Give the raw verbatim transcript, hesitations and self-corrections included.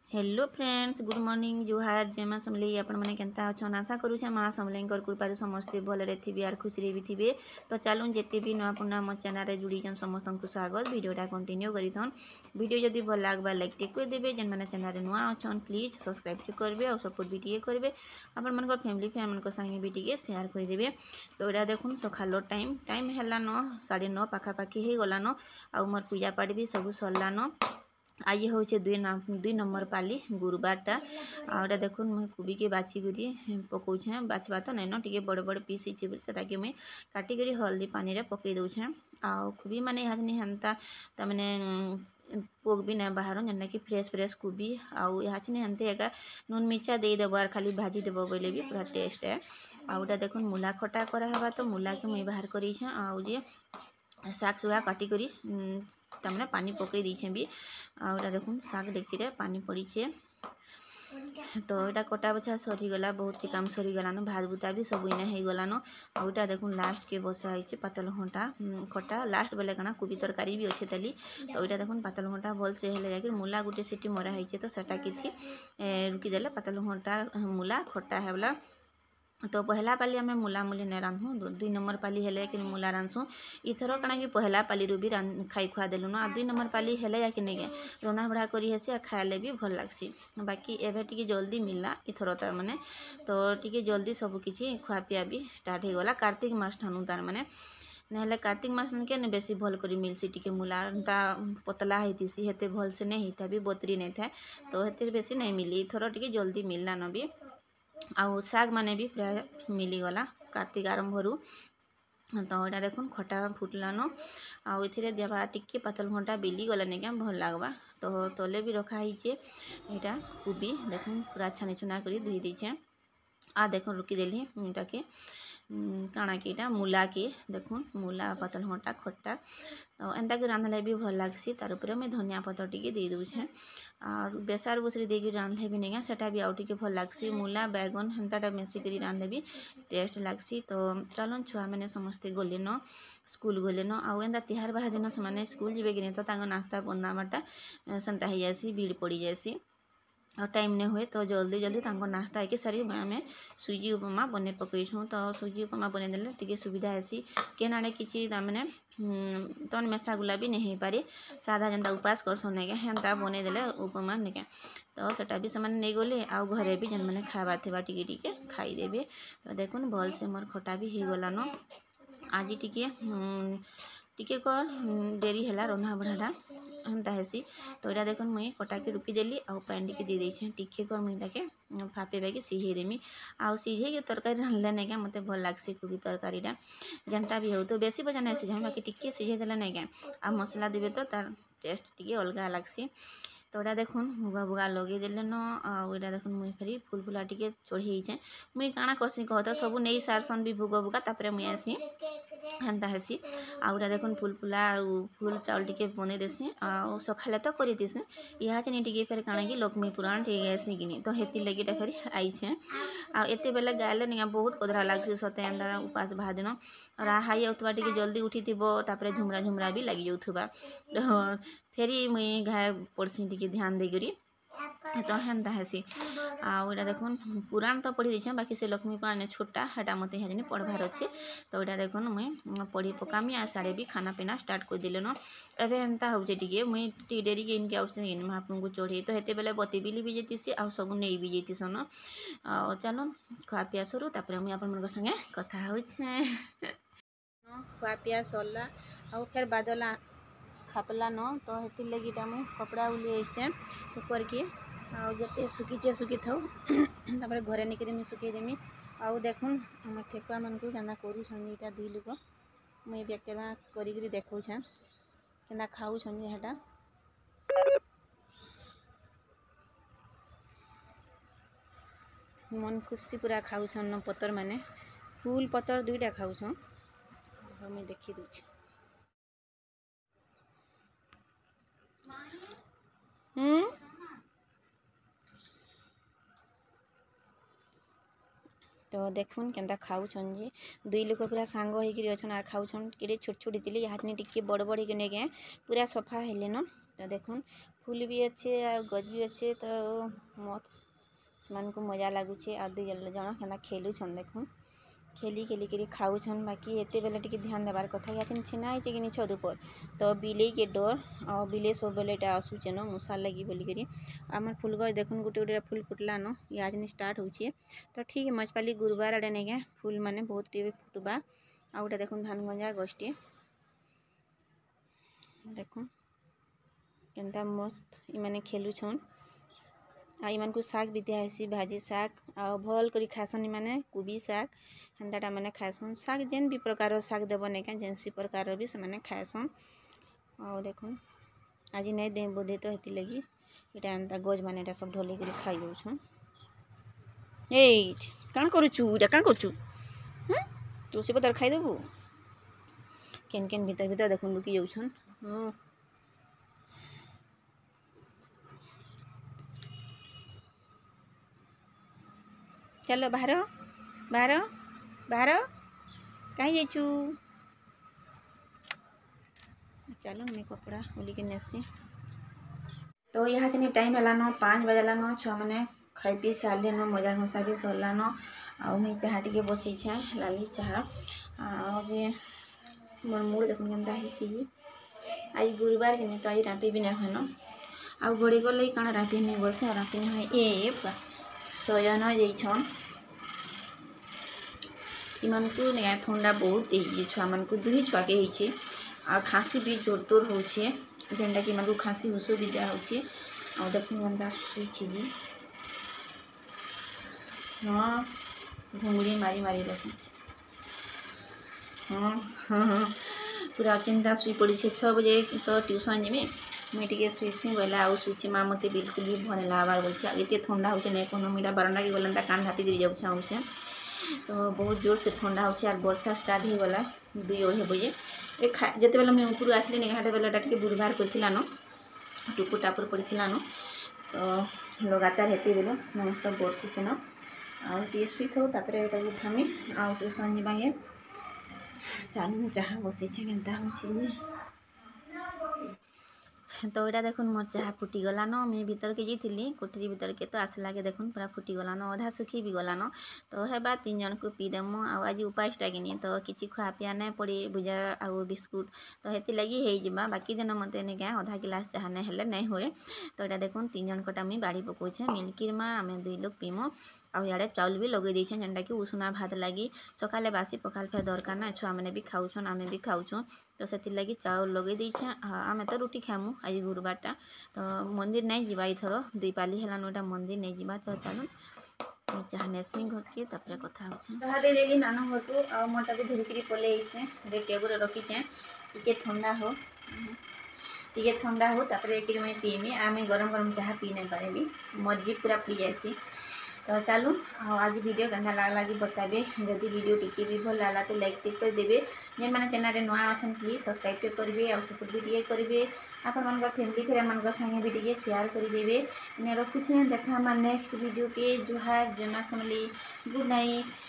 Hello friends, good morning, जुहार, जय माँ समलेई। आपण मैंने केंता अच्छन आशा करूँ माँ समलेई कृपार समस्ते भलरे थे आर खुशी भी थे। तो चलूँ जिते भी नुआ पुना मो चैनल जुड़ीन समस्त को स्वागत। वीडियोटा कंटिन्यू करिथन। वीडियो जदि भल लगवा लाइक टे देवे। जेन मैंने चैनल नुआ अच्छन प्लीज सब्सक्राइब करेंगे और सपोर्ट भी टे करेंगे। आपण मन फैमिली फ्रेंड मन संगे भी टे शेयर करदे। तो यहाँ देखुन सकाल टाइम टाइम है नौ साढ़े नौ पाखापाखि हो गलान। आ मोर पूजा पाठ भी सब सरलान। आज हूँ दुई दुई नंबर पाली गुरुवारटा। आटा देखो मुझे कोबी के बाछी करी पकाऊे। बाछवा तो नाइन टे बड़ बड़ पीस होता मुझे काटिक हल्दी पानी रे पकई दूचे। आबी मैंने यहाँ हेन्ता तमें पोक भी ना बाहर जेनटा कि फ्रेश फ्रेश कोबी आउ यहाँ हेन्ते एका नून मिर्चा देदेव आर खाली भाजी देव बोले भी पूरा टेस्ट है। आउटा देखो मूला खटा करावा तो मूला के मुई बाहर कर जे शाग सुगा काटिक तमें पानी पकई दीछे भी। आउटा देखो शाग डेक्ची रे पानी पड़ीछे। तो यहाँ कटा बछा सरीगला बहुत ही काम सरीगलान। भात बुता भी सब इना हो गलान। आउटा देखो लास्ट के बसा है पातल घंटा खटा लास्ट बेले कना कोबी तरकारी भी अच्छे तली। तो यहाँ देखो पातल घंटा भल से हेले जाकर मूला गोटे सीटी मरा है तो सेटा कि रुकीदेले पातल घंटा मूला खटा है। तो पहला पाली आम मूला मूली नहीं रांधु दुई नंबर पाली हेले कि मूला रांधसु। इथर कणा कि पहला पाली रू भी खाई खुआ देलु न। दुई नंबर पाली हेले जाके नहीं रंधा बढ़ा करी हेसी और खाइले भी भल लगसी। बाकी एवं टी जल्दी मिलला इथर तार माने तो टी जल्दी सबकि खुआ पिया भी स्टार्ट हो गला कार्तिक मास ठानु तार माने नहले कार्तिक मास के बेसी भल कर मिलसी। टी मूला पतला होती हेते भल से नहीं होता भी बतरी नहीं था तो हेते बेसी नहीं मिली। इथर टी जल्दी मिलला न भी आउ शाग माने भी प्राय मिलीगला कार्तिक आरंभ। तो यहाँ देखो खटा फुटलान आउ ए देवा टिके पातल घंटा बिली गला नहीं क्या भल लगवा। तो तले भी रखाई यहाँ कोबी देखो पूरा छानी छुना कर धोई देछे। आ देखो रुकीदेली टाके काଣା कि इटा मूला के देखो मूला पातल घंटा खट्टा तो एंता कि रांधले भी भल लगसी। तार उपरे मुझे धनिया पतर टी दे दूचे और बेसार बुसरी देकर रांधले भी नहीं सेटा भी आउ टी भल लगसी। मूला बैगन हेन्ताटा मिसिक रांधले भी टेस्ट लगसी। तो चलन छुआ मैंने समस्ते गले न स्कूल गले न आउ एंता तिहार बाहा दिन से स्कूल जीवे कि नहीं तो नास्ता बनावाटा सेन्ता हो जासी भीड़ पड़ जासी और टाइम नहीं हुए। तो जल्दी जल्दी तांको नास्ता है सारी आम सुजी उपमा बने पकईछूँ। तो सुजी उपमा बनईदेले टी सुविधा हेसी के आड़े किसी तमें तन मेसा गुला भी नहीं पारे सादा जेनता उपास करसन नहीं हेन्ता बनईदेले उपमा नहीं तो सेटा भी से नहीं गले आउ घरे भी जेन मैंने खाबार थे टी टी खाईदेवे। तो देखुन भल से मोर खटा भी हो गलान। आज टी टिके कर डेरी है रंधा बढ़ाटा हेन्ता हेसी। तो यहाँ देखो मुई कटा के रुकीदेली आउ पानी टी दे देछे टिके कर मुई ताके फापे बाकी सिझेदेमी आउ सिझे के तरकारी रांधले नहीं क्या मत भल लगसी। कोबी तरकारीटा जेनता भी हो तो बेसी बजा नहीं सिझा बाकी टिके सिझेदेले नहीं क्या आ मसला देवे तो तार टेस्ट टी अलग लगसी। तो यहाँ देखो भुगा भुगा लगे देले न आटा देखो मुई फेरी फुल फुला टी चढ़ी मुई काଣା करसी कह तो सब नहीं सारसन भी भुगा भुगा तापर मुई आसी हेन्ता हेसी। आउटा देखो फुल फुला फुल चाउल टी बन देसी आ सकाले तो कर देसी यहाँ चेनी टी फेर काଣା कि लक्ष्मी पुराण टी आसी कि तो हेती लगी फेर आईछे आते बेले गायले नहीं बहुत कदरा लगसी सते एंता उपास बाहा दिन और हाई आउथवा टी जल्दी उठी तापर झुमरा झुमरा भी लगी जाऊथबा। तो फेरी मुई घाय पड़सी टी ध्यान देकरी तो हेन्ता हेसी। आटा देखो पुराण तो पढ़ी देछे बाकी से लक्ष्मी पुराण छोटा हेटा मत हेजनी पढ़वार अच्छे। तो यहाँ देखो मुई पढ़ी पकामी आ सारे भी खाना पीना स्टार्ट कर दिले न एवं एंता हो टे मुई टी डेरी के इनके आउसे महाप्रभु को चढ़े तो हेते बेले बती बिली भी जेतीसी आ सब नहीं भी जेतीसन। चलो खुआ पिया सरू तापर मुई आपन मन संगे कथा होछे। खुआ पिया सरला आ फिर बादला खापला न तो हेती लगी मुई कपड़ा उली ऊपर के आते सुखीचे सुखी था तापर घरे निकरी मुझे सुखईदेमी। आउ देखुन आम ठेकुआ मन को क्या करूँ यहाँ दुई लोक मुई बेकेवा करी देखा क्या खाऊ हेटा मन खुशी पूरा खाऊन पतर माने फूल पतर दुईटा खाऊन मुई देखी दूची। हम्म तो देखुन केन्ता खाऊन जी दुई लोक पूरा सांग होकर अच्छन आर खाऊन कि छोट छोट थी यहाँ टी बड़ बड़ के पूरा सफा हेले न। तो देखुन फूल भी अच्छे आ गज भी अच्छे तो मत सेमान को मजा लगुचे आ दुई जन केना खेलुछन देखुन खेली खेली कर खाऊन बाकी एत बेले टी ध्यान देवार कथा या छेना है कि छत ऊपर तो बिले के डर आ बिले सब बेले आसूचे न मशार लगी बोलिकी आम फूल गज देखुन गोटे गोटे फूल फुटला न आज स्टार्ट होचे तो ठीक है मचपाली गुरुवार आड़े नहीं क्या फूल माने बहुत टी फुटबा आ गोटे देखुन धान गंजा गछटे देखुन केनता मस्त इमाने खेलुछन आ इन को शाग भी दियासी भाजी शाग आ भल करी खासन माने कोबी शाग हेन्ताटा माने खासन शाग जेन भी प्रकार शाग देव नहीं क्या जेनसी प्रकार भी से माने खासन आ देखुन आज नहीं दे बोधे तो हेती लगी इटा एंता गज माने एटा सब ढोली कर खाई दउछन ए काण करूछु इटा काण करूछु हम तुलसी पतर खाई देबू केन केन भीतर भीतर देखुन लुकी जाउछन ओ चलो बाहर बाहर बाहर कहीं जाइछु चलो मैं कपड़ा बोली के नेसी तो यहाँ चने टाइम है पाँच बजलान छुआ मैंने खाई पी सारे न मजा मशा भी सरलान आ मुई चाह टे बसई लाली चाह आगे मोर मूड देखुन केनता आज गुरुवार के नहीं तो आज रापी भी नहीं हुए आ घड़ी गले कण रापी नहीं बसे रापी नहीं ए शयन जाइछन इन को नहीं थंडा बहुत छुआ मान को दुई छुआ के आ खाँसी भी जोर तोर होचे जेनटा कि मान को खाँसी हुस भी दिया होचे आ देखुन केनता सुईछि जी हाँ घुंगड़ी मारी मारी देखुन हाँ हाँ हाँ पूरा चिंता शुई पड़ी छः बजे तो ट्यूशन जीमी मुझे टे शुसी बोला आउ शुची माँ मत बिल्कुल भी भल लगा बोलছে एत ठंडा हो नहीं कहूँ मुझा बारंडा के गला कान ढापी गिरी जाऊँ से तो बहुत जोर से ठंडा हो वर्षा स्टार्ट हो गला दुई अढ़े बजे ए खा जिते बेले मुझे ऊपर आसली नहीं घाटे बेलाटा टे बुधवार करथिला न टुपुर टापुर पड़ता न तो लगातार हेते बेलो नमस्त बर्षुचे न आउ टे शुई थो तापर एटा उठामी आउ ट्यूशन जीवागे चालू चाह बसी केनता हो तो यहाँ देखुन मोर चाह फुटीगलान मुझे भीतर के जाइली कोठरी भीतर के तो आसला के देखुन पूरा फुटीगलान अधा सुखी भी गलान तो हेबा तीन जन को पीदेमु आज उपासटा कि नहीं तो किसी खुआ पिया नहीं पड़ी भुजा आउ बिस्कुट तो हेती लगी हो बाकी दिन मत नहीं क्या अधा गिलास चाह नहीं हेले नहीं हुए तो यहाँ देखुन तीन जन कटा मुई बाड़ी पकाउछे मिल्कीर माँ आम दुई लोग पीमु आड़े चाउल भी लगे देछे जेनटा कि उषुना भात लगी सकाले बासी पखाल फेर दरकार ना छुआ मैंने भी खाऊन आम भी खाऊँ तो से लगी चाउल लगे देछे आम तो रुटी खामु आज गुरुवारटा तो मंदिर नहीं जीवा इथर दुई पाली है मंदिर नहीं जीवा तो चलो चाह नेसी घर के तापर कथा हो देली नाना घर को आ मोटा भी धरिकी पलि आईसे टेबुल रखीचे टी ठंडा हो टी ठंडा हो तापर मुझे पीमी आम गरम गरम चाह पी नहीं पारे मर्जी पूरा पी जासी तो चलू आज वीडियो केन्ता लागला जी बताबे जदि वीडियो टिके भी भल लागला तो लाइक टिक कर देबे जेन माने चैनल नुआ अच्छन प्लीज सब्सक्राइब टे करेंगे और सपोर्ट भी टे करेंगे आपण मन फैमिली फ्रेंड मन संगे भी टे शेयर कर देबे ने रखुछे देखा नेक्स्ट वीडियो के जुहार जमा समली गुड नाइट।